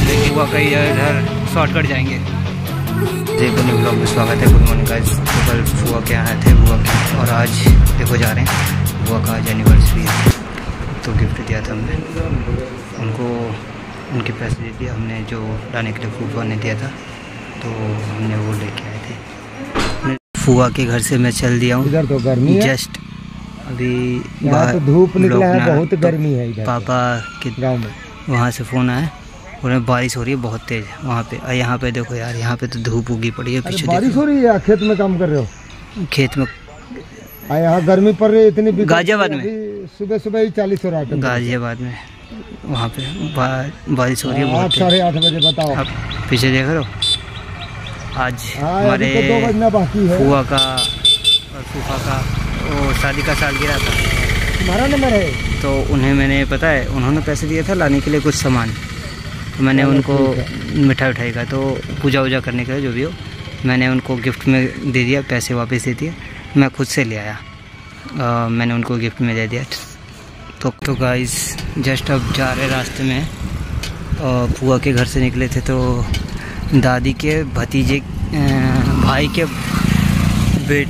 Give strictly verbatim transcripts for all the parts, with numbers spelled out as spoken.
देखिए हुआ कहीं इधर शॉर्टकट जाएंगे। देखो न्यू ब्लॉग में स्वागत है। Good morning guys. तो कल फुआ के आए थे बुआ के, और आज देखो जा रहे हैं। बुआ का आज एनिवर्सरी है, तो गिफ्ट दिया था हमने उनको, उनके पैसे दे दिया हमने जो लाने के लिए फूफा ने दिया था, तो हमने वो लेके आए थे। फुआ के घर से मैं चल दिया हूँ। इधर तो गर्मी है जस्ट अभी यहाँ तो धूप निकला है, बहुत गर्मी है इधर। पापा के गाँव में वहाँ से फ़ोन आया, उन्हें बारिश हो रही है बहुत तेज़ वहाँ पे। और यहाँ पे देखो यार, यहाँ पे तो धूप उगी पड़ी है। पीछे बारिश हो रही है, खेत में काम कर रहे हो? खेत में यहाँ गर्मी पड़ रही है इतनी। गाजियाबाद में सुबह सुबह ही चालीस हो रहा है गाजियाबाद में, वहाँ पे बा, बारिश हो रही है बहुत। साढ़े आठ बजे बताओ। आप पीछे देख रहे हो, आज हमारे दो बजना बाकी है। फुआ का और फूफा का वो शादी का सालगिरह था, हमारा नंबर है। तो उन्हें मैंने पता है, उन्होंने पैसे दिया था लाने के लिए कुछ सामान, तो मैंने उनको मिठाई उठाई का, तो पूजा वूजा करने का जो भी हो, मैंने उनको गिफ्ट में दे दिया, पैसे वापस दे दिए। मैं खुद से ले आया, आ, मैंने उनको गिफ्ट में दे दिया। तो तो गाइस जस्ट अब जा रहे रास्ते में, फुआ के घर से निकले थे तो दादी के भतीजे भाई के बेट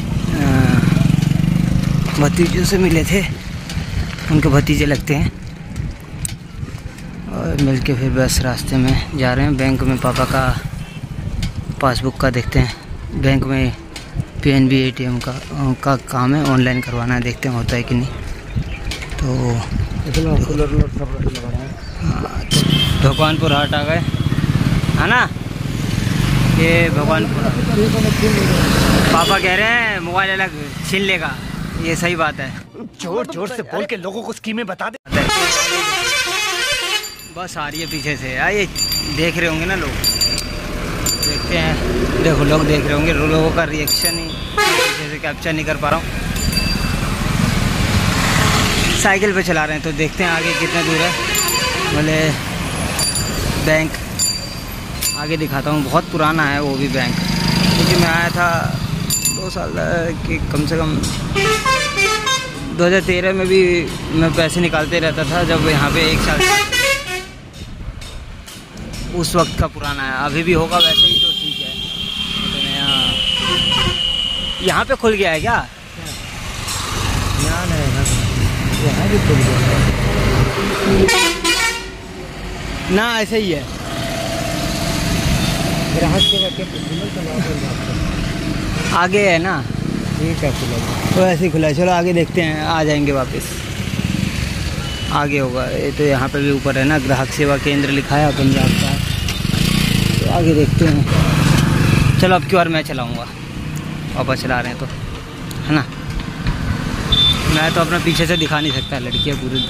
भतीजों से मिले थे, उनके भतीजे लगते हैं। और मिल के फिर बस रास्ते में जा रहे हैं। बैंक में पापा का पासबुक का देखते हैं, बैंक में पीएनबी एटीएम का का काम है, ऑनलाइन करवाना है, देखते हैं होता है कि नहीं। तो भगवानपुर हाट आ गए है ना, ये भगवानपुर। पापा कह रहे हैं मोबाइल अलग छीन लेगा, ये सही बात है। जोर जोर से बोल के लोगों को स्कीमें बता दे। बस आ रही है पीछे से, आइए देख रहे होंगे ना लोग, देखते हैं। देखो लोग देख रहे होंगे, लोगों का रिएक्शन ही पीछे से कैप्चर नहीं कर पा रहा हूँ। साइकिल पे चला रहे हैं, तो देखते हैं आगे कितना दूर है। बोले बैंक आगे दिखाता हूँ, बहुत पुराना है वो भी बैंक, क्योंकि मैं आया था दो साल के, कम से कम दो हज़ार तेरह में भी मैं पैसे निकालते रहता था, जब यहाँ पे एक साल उस वक्त का पुराना है। अभी भी होगा वैसे ही, तो ठीक है। तो यहाँ यहाँ पे खुल गया है क्या? यहाँ नहीं, यहाँ भी खुल गया ना, ऐसे ही है। आगे है ना, ठीक है, खुला तो ऐसे ही खुला है। चलो आगे देखते हैं, आ जाएंगे वापस, आगे होगा। ये तो यहाँ पे भी ऊपर है ना, ग्राहक सेवा केंद्र लिखा है पंजाब का, तो आगे देखते हैं। चलो अब की बार मैं चलाऊँगा, पापा चला रहे हैं तो, है ना। मैं तो अपना पीछे से दिखा नहीं सकता, लड़कियाँ पूरी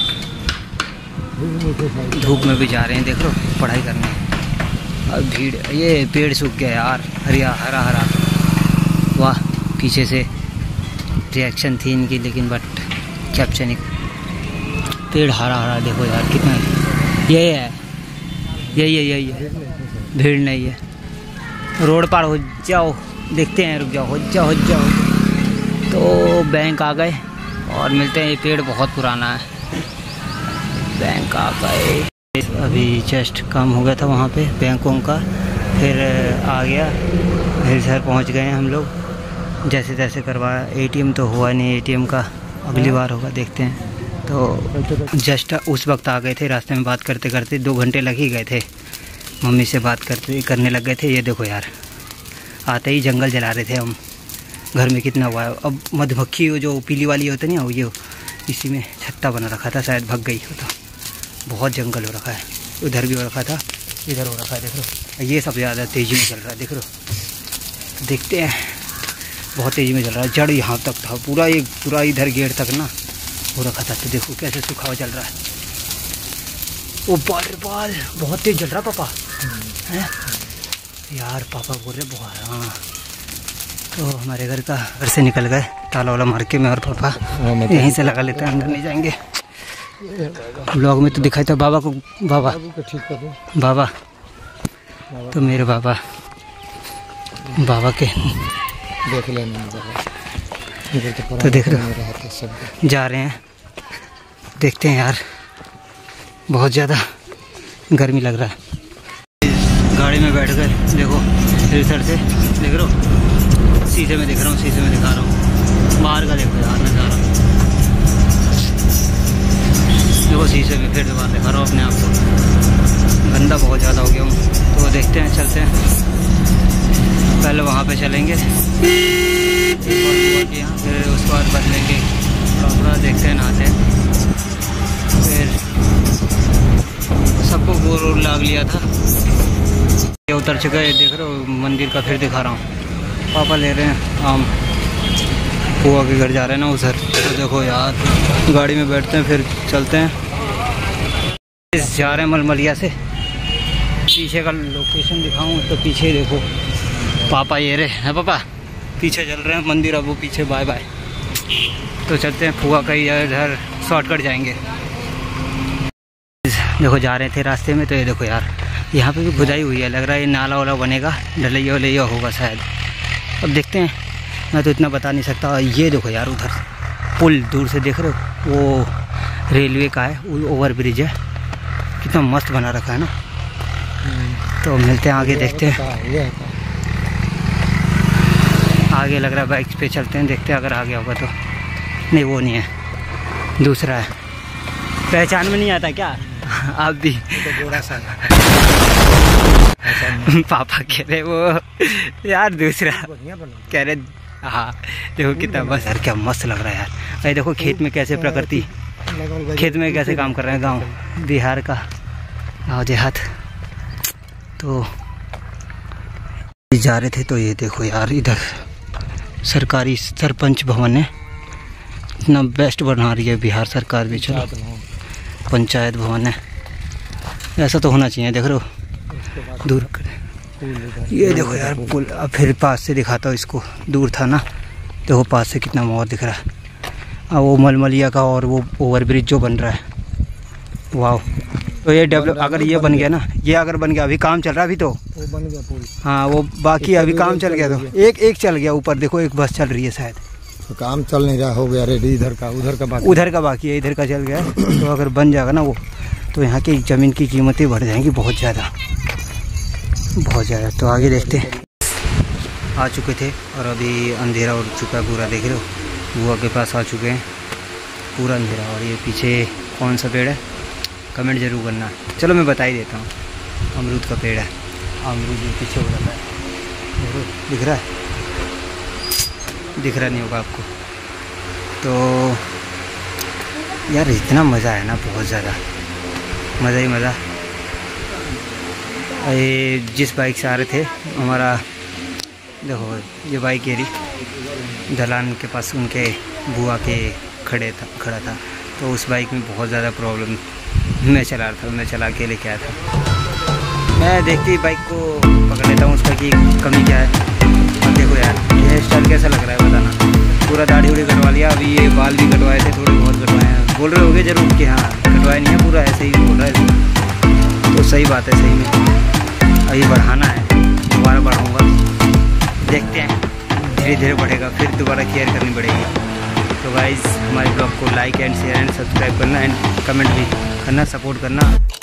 धूप में भी जा रहे हैं, देख लो पढ़ाई करने। अब भीड़, ये पेड़ सूख गया यार, हरिया हरा हरा, वाह। पीछे से रिएक्शन थी इनकी, लेकिन बट कैप्चर नहीं। पेड़ हरा हरा देखो यार कितना, यही है, यही है, यही है, भीड़ नहीं है। रोड पार हो जाओ, देखते हैं, रुक जाओ, हो जाओ हो जाओ। तो बैंक आ गए और मिलते हैं। ये पेड़ बहुत पुराना है, बैंक आ गए। अभी जस्ट काम हो गया था वहाँ पे बैंकों का, फिर आ गया, फिर शहर पहुँच गए हम लोग। जैसे तैसे करवाया, एटीएम तो हुआ नहीं, एटीएम का अगली बार होगा, देखते हैं। तो जस्ट उस वक्त आ गए थे, रास्ते में बात करते करते दो घंटे लग ही गए थे। मम्मी से बात करते करने लग गए थे। ये देखो यार, आते ही जंगल जला रहे थे हम, घर में कितना हुआ है। अब मधुमक्खी जो पीली वाली होती नहीं, वो ये इसी में छत्ता बना रखा था, शायद भग गई हो। तो बहुत जंगल हो रखा है, उधर भी हो रखा था, इधर हो रखा है, देख लो। ये सब ज़्यादा तेज़ी में चल रहा है, देख लो। तो देखते हैं, बहुत तेज़ी में चल रहा है। जड़ यहाँ तक था पूरा, एक पूरा इधर गेट तक ना हो रखा था। तो देखो कैसे सूखा हुआ चल रहा है। ओ बाल बाल बहुत तेज़ जल रहा पापा है यार, पापा बोल रहे बहुत। हाँ, तो हमारे घर का घर से निकल गए, ताला वाला मार के। मैं और पापा यहीं से लगा लेते हैं, अंदर नहीं जाएंगे। ब्लॉग में तो दिखाई था बाबा को, बाबा ठीक कर दो बाबा, तो मेरे बाबा बाबा के देख लेना। तो देख रहे हो, जा रहे हैं, देखते हैं यार, बहुत ज़्यादा गर्मी लग रहा है। गाड़ी में बैठ कर देखो इधर से देख रहे हो, शीशे में दिख रहा हूँ, शीशे में दिखा रहा हूँ बाहर का। देखो यार नज़ारा, देखो शीशे में फिर दुकान दिखा रहा हूँ अपने आप को। गंदा बहुत ज़्यादा हो गया हूँ, तो देखते हैं, चलते हैं। पहले वहाँ पे चलेंगे यहाँ, फिर उसके बाद बदलेंगे कपड़ा, देखते हैं, नहाते हैं। फिर सबको बोर वोर लाग लिया था, ये उतर चुका है, देख रहे हो मंदिर का। फिर दिखा रहा हूँ, पापा ले रहे हैं आम, बुआ के घर जा रहे हैं ना उधर। तो देखो यार गाड़ी में बैठते हैं, फिर चलते हैं। जा रहे हैं मलमलिया से। पीछे का लोकेशन दिखाऊं तो पीछे ही देखो पापा ये रहे हैं, पापा पीछे चल रहे हैं मंदिर, अब वो पीछे। Bye bye. तो चलते हैं, फुआ का ही इधर शॉर्टकट जाएंगे। देखो जा रहे थे रास्ते में, तो ये देखो यार यहाँ पे भी खुदाई हुई है, लग रहा है ये नाला वाला बनेगा, ढलैया वलैया होगा शायद। अब देखते हैं, मैं तो इतना बता नहीं सकता। ये देखो यार उधर पुल दूर से देख रहे हो, वो रेलवे का है, वो ओवर ब्रिज है, कितना मस्त बना रखा है ना। तो मिलते हैं आगे, देखते हैं आगे। लग रहा है बाइक पे चलते हैं, देखते हैं अगर आगे होगा तो। नहीं वो नहीं है, दूसरा है। पहचान में नहीं आता क्या आप भी? तो थोड़ा सा पापा कह रहे वो यार दूसरा कह रहे। हाँ देखो कितना मस्त यार, क्या मस्त लग रहा है यार। भाई देखो खेत में कैसे प्रकृति, खेत में कैसे काम कर रहे हैं, गांव बिहार का गाँव देहात। तो जा रहे थे, तो ये देखो यार इधर सरकारी सरपंच भवन है, इतना बेस्ट बना रही है बिहार सरकार भी। चलो पंचायत भवन है, ऐसा तो होना चाहिए। देख रहे हो दूर कर, ये देखो यार पुल। अब फिर पास से दिखाता हूँ इसको, दूर था ना, देखो पास से कितना मोर दिख रहा है। अब वो मलमलिया का और वो ओवर ब्रिज जो बन रहा है, वाह। तो ये डेवलप अगर ये बन गया ना, ये अगर बन गया, अभी काम चल रहा है अभी तो, वो बन गया पुल। हाँ वो बाकी अभी काम चल गया, तो एक एक चल गया ऊपर, देखो एक बस चल रही है शायद। तो काम चल नहीं रहा, हो गया रेडी, इधर का उधर का बाकी, उधर का बाकी है, इधर का चल गया। तो अगर बन जाएगा ना वो, तो यहाँ की ज़मीन की कीमतें बढ़ जाएंगी बहुत ज़्यादा, बहुत ज़्यादा। तो आगे देखते हैं। आ चुके थे और अभी अंधेरा उड़ चुका है पूरा, देख रहे हो बुआ के पास आ चुके हैं, पूरा अंधेरा। और ये पीछे कौन सा पेड़ है कमेंट जरूर करना। चलो मैं बता ही देता हूँ, अमरूद का पेड़ है। अमरूद जो पीछे हो जाता है, दिख रहा है? दिख रहा नहीं होगा आपको। तो यार इतना मज़ा है ना, बहुत ज़्यादा मज़ा ही मज़ा। ये जिस बाइक से आ रहे थे हमारा, देखो ये बाइक ये रही, ढलान के पास उनके बुआ के खड़े था खड़ा था। तो उस बाइक में बहुत ज़्यादा प्रॉब्लम, मैं चला रहा था, मैं चला के लेके आया था। मैं देखते ही बाइक को पकड़ लेता हूँ, उसका कि कमी क्या है। और देखो यार ये स्टाइल कैसा लग रहा है बताना। पूरा दाढ़ी उड़ी कटवा लिया, अभी ये बाल भी कटवाए थे, थोड़े बहुत कटवाए हैं। बोल रहे होगे जरूर कि हाँ कटवाए नहीं है, पूरा ऐसे ही बोल रहा है। तो सही बात है, सही में अभी बढ़ाना है, दोबारा बढ़ाऊँगा, देखते हैं धीरे धीरे बढ़ेगा, फिर दोबारा केयर करनी पड़ेगी। तो गाइज़ हमारे ब्लॉग को like and share and subscribe करना एंड कमेंट भी करना, सपोर्ट करना।